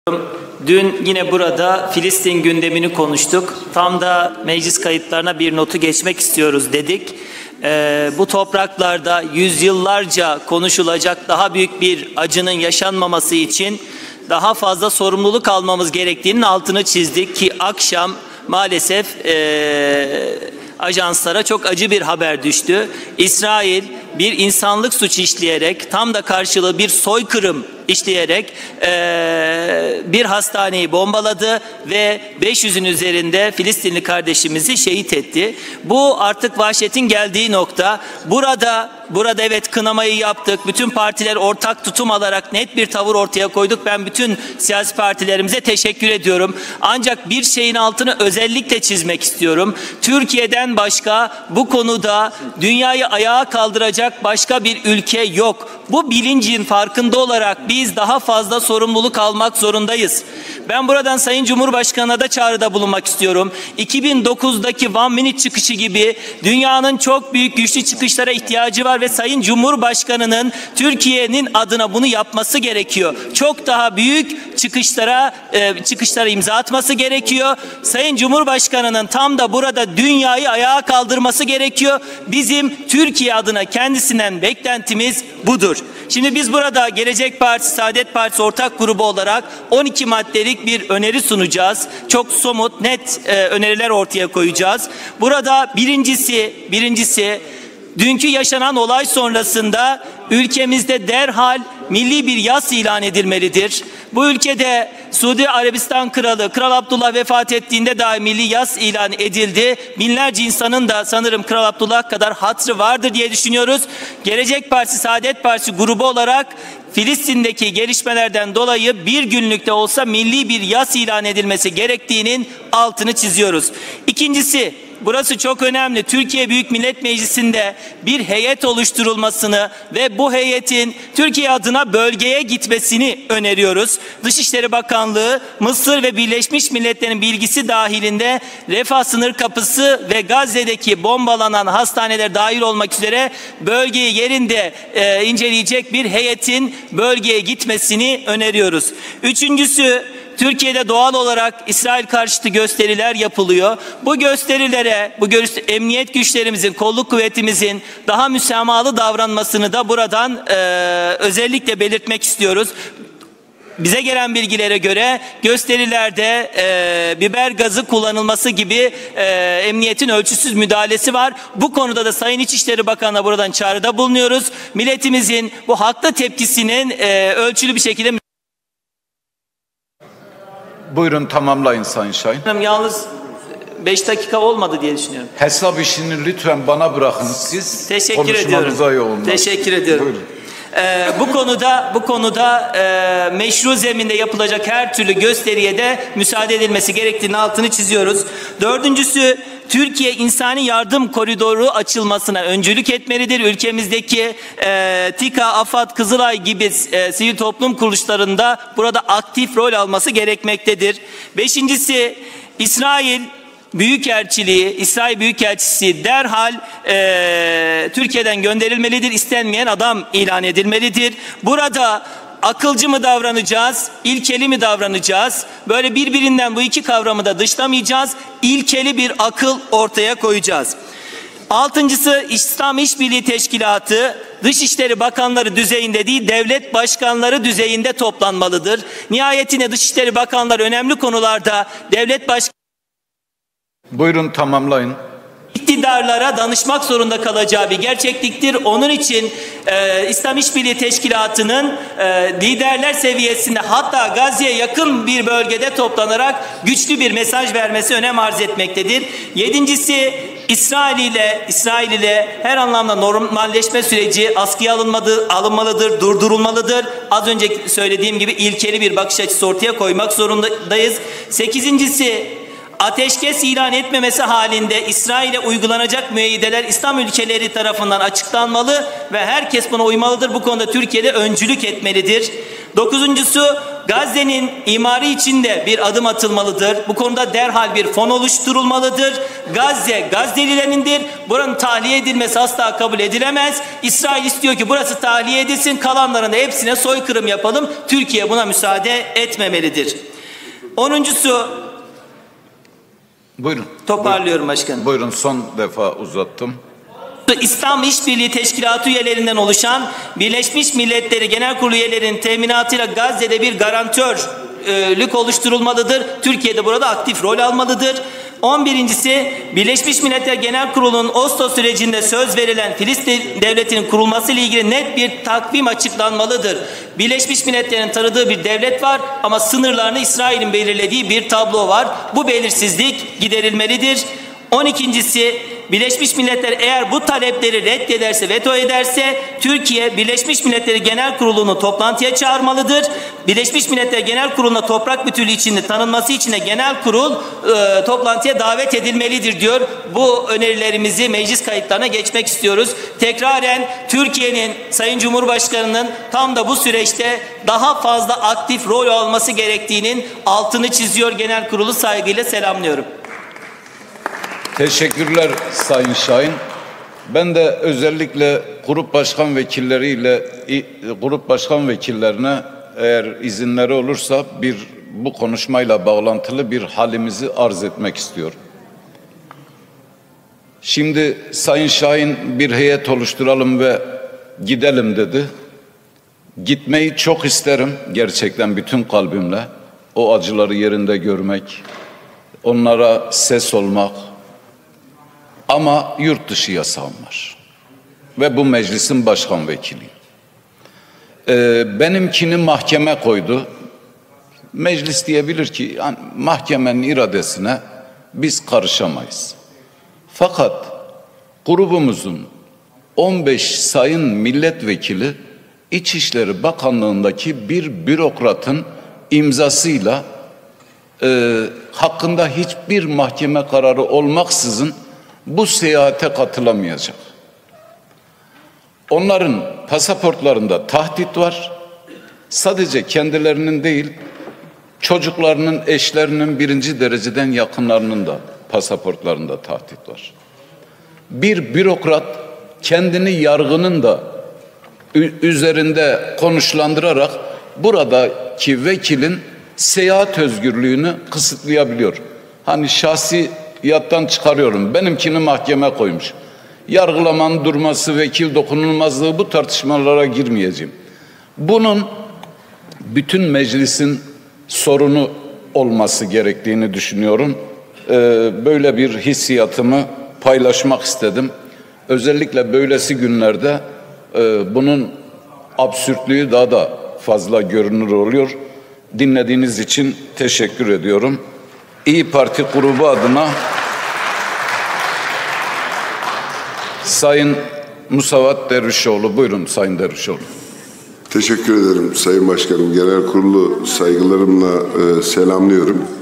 Dün yine burada Filistin gündemini konuştuk. Tam da meclis kayıtlarına bir notu geçmek istiyoruz dedik. Bu topraklarda yüzyıllarca konuşulacak daha büyük bir acının yaşanmaması için daha fazla sorumluluk almamız gerektiğinin altını çizdik ki akşam maalesef ajanslara çok acı bir haber düştü. İsrail bir insanlık suçu işleyerek, tam da karşılığı bir soykırım işleyerek bir hastaneyi bombaladı ve 500'ün üzerinde Filistinli kardeşimizi şehit etti. Bu artık vahşetin geldiği nokta. Burada evet kınamayı yaptık. Bütün partiler ortak tutum alarak net bir tavır ortaya koyduk. Ben bütün siyasi partilerimize teşekkür ediyorum. Ancak bir şeyin altını özellikle çizmek istiyorum. Türkiye'den başka bu konuda dünyayı ayağa kaldıracak başka bir ülke yok. Bu bilincin farkında olarak biz daha fazla sorumluluk almak zorundayız. Ben buradan Sayın Cumhurbaşkanı'na da çağrıda bulunmak istiyorum. 2009'daki One Minute çıkışı gibi dünyanın çok büyük güçlü çıkışlara ihtiyacı var ve Sayın Cumhurbaşkanı'nın Türkiye'nin adına bunu yapması gerekiyor. Çok daha büyük çıkışlara imza atması gerekiyor. Sayın Cumhurbaşkanı'nın tam da burada dünyayı ayağa kaldırması gerekiyor. Bizim Türkiye adına kendisinden beklentimiz budur. Şimdi biz burada Gelecek Partisi, Saadet Partisi ortak grubu olarak 12 maddelik bir öneri sunacağız. Çok somut, net öneriler ortaya koyacağız. Burada birincisi dünkü yaşanan olay sonrasında ülkemizde derhal milli bir yas ilan edilmelidir. Bu ülkede Suudi Arabistan Kralı, Kral Abdullah vefat ettiğinde dahi milli yas ilan edildi. Binlerce insanın da sanırım Kral Abdullah kadar hatırı vardır diye düşünüyoruz. Gelecek Partisi, Saadet Partisi grubu olarak Filistin'deki gelişmelerden dolayı bir günlükte olsa milli bir yas ilan edilmesi gerektiğinin altını çiziyoruz. İkincisi, burası çok önemli. Türkiye Büyük Millet Meclisi'nde bir heyet oluşturulmasını ve bu heyetin Türkiye adına bölgeye gitmesini öneriyoruz. Dışişleri Bakanlığı, Mısır ve Birleşmiş Milletler'in bilgisi dahilinde Refah sınır kapısı ve Gazze'deki bombalanan hastaneler dahil olmak üzere bölgeyi yerinde inceleyecek bir heyetin bölgeye gitmesini öneriyoruz. Üçüncüsü, Türkiye'de doğal olarak İsrail karşıtı gösteriler yapılıyor. Bu gösterilere, emniyet güçlerimizin, kolluk kuvvetimizin daha müsamahalı davranmasını da buradan özellikle belirtmek istiyoruz. Bize gelen bilgilere göre gösterilerde biber gazı kullanılması gibi emniyetin ölçüsüz müdahalesi var. Bu konuda da Sayın İçişleri Bakanı'na buradan çağrıda bulunuyoruz. Milletimizin bu haklı tepkisinin ölçülü bir şekilde... Buyurun tamamlayın Sayın Şahin. Yalnız 5 dakika olmadı diye düşünüyorum. Hesap işini lütfen bana bırakın. Siz konuşmanıza yoğunlaşın. Teşekkür ediyorum. Buyurun. Bu konuda meşru zeminde yapılacak her türlü gösteriye de müsaade edilmesi gerektiğini altını çiziyoruz. Dördüncüsü, Türkiye insani yardım koridoru açılmasına öncülük etmelidir. Ülkemizdeki TİKA, AFAD, Kızılay gibi sivil toplum kuruluşlarında burada aktif rol alması gerekmektedir. Beşincisi, İsrail Büyükelçisi derhal Türkiye'den gönderilmelidir. İstenmeyen adam ilan edilmelidir. Burada akılcı mı davranacağız, ilkeli mi davranacağız? Böyle birbirinden bu iki kavramı da dışlamayacağız. İlkeli bir akıl ortaya koyacağız. Altıncısı, İslam İşbirliği Teşkilatı Dışişleri Bakanları düzeyinde değil, devlet başkanları düzeyinde toplanmalıdır. Nihayetinde Dışişleri Bakanları önemli konularda devlet başkanları... Buyurun tamamlayın. İktidarlara danışmak zorunda kalacağı bir gerçekliktir. Onun için İslam İşbirliği Teşkilatı'nın liderler seviyesinde, hatta Gazze'ye yakın bir bölgede toplanarak güçlü bir mesaj vermesi önem arz etmektedir. Yedincisi, İsrail ile her anlamda normalleşme süreci askıya alınmalıdır, durdurulmalıdır. Az önce söylediğim gibi ilkeli bir bakış açısı ortaya koymak zorundayız. Sekizincisi, ateşkes ilan etmemesi halinde İsrail'e uygulanacak müeyyideler İslam ülkeleri tarafından açıklanmalı ve herkes buna uymalıdır. Bu konuda Türkiye'de öncülük etmelidir. Dokuzuncusu, Gazze'nin imarı içinde bir adım atılmalıdır. Bu konuda derhal bir fon oluşturulmalıdır. Gazze, Gazze'lilerindir. Buranın tahliye edilmesi asla kabul edilemez. İsrail istiyor ki burası tahliye edilsin, kalanların hepsine soykırım yapalım. Türkiye buna müsaade etmemelidir. 10'uncusu, buyurun. Toparlıyorum başkanım. Buyurun, son defa uzattım. İslam İşbirliği Teşkilatı üyelerinden oluşan Birleşmiş Milletleri Genel Kurulu üyelerinin teminatıyla Gazze'de bir garantörlük oluşturulmalıdır. Türkiye de burada aktif rol almalıdır. 11'incisi, Birleşmiş Milletler Genel Kurulu'nun Oslo sürecinde söz verilen Filistin devletinin kurulması ile ilgili net bir takvim açıklanmalıdır. Birleşmiş Milletler'in tanıdığı bir devlet var ama sınırlarını İsrail'in belirlediği bir tablo var. Bu belirsizlik giderilmelidir. 12'incisi, Birleşmiş Milletler eğer bu talepleri reddederse, veto ederse Türkiye Birleşmiş Milletler Genel Kurulu'nu toplantıya çağırmalıdır. Birleşmiş Milletler Genel Kurulu'na toprak bütünlüğü içinde tanınması için de genel kurul toplantıya davet edilmelidir diyor. Bu önerilerimizi meclis kayıtlarına geçmek istiyoruz. Tekraren Türkiye'nin, Sayın Cumhurbaşkanı'nın tam da bu süreçte daha fazla aktif rol alması gerektiğinin altını çiziyor. Genel kurulu saygıyla selamlıyorum. Teşekkürler Sayın Şahin. Ben de özellikle grup başkan vekillerine eğer izinleri olursa bu konuşmayla bağlantılı bir halimizi arz etmek istiyorum. Şimdi Sayın Şahin bir heyet oluşturalım ve gidelim dedi. Gitmeyi çok isterim gerçekten bütün kalbimle. O acıları yerinde görmek, onlara ses olmak. Ama yurt dışı yasağım var. Ve bu meclisin başkan vekiliyim. Benimkini mahkeme koydu. Meclis diyebilir ki yani mahkemenin iradesine biz karışamayız. Fakat grubumuzun 15 sayın milletvekili İçişleri Bakanlığı'ndaki bir bürokratın imzasıyla hakkında hiçbir mahkeme kararı olmaksızın bu seyahate katılamayacak. Onların pasaportlarında tahdit var. Sadece kendilerinin değil, çocuklarının, eşlerinin birinci dereceden yakınlarının da pasaportlarında tahdit var. Bir bürokrat kendini yargının da üzerinde konuşlandırarak buradaki vekilin seyahat özgürlüğünü kısıtlayabiliyor. Hani şahsiyattan çıkarıyorum. Benimkini mahkeme koymuş. Yargılamanın durması, vekil dokunulmazlığı, bu tartışmalara girmeyeceğim. Bunun bütün meclisin sorunu olması gerektiğini düşünüyorum. Böyle bir hissiyatımı paylaşmak istedim. Özellikle böylesi günlerde bunun absürtlüğü daha da fazla görünür oluyor. Dinlediğiniz için teşekkür ediyorum. İYİ Parti grubu adına Sayın Musavat Dervişoğlu. Buyurun Sayın Dervişoğlu. Teşekkür ederim Sayın Başkanım. Genel kurulu saygılarımla selamlıyorum.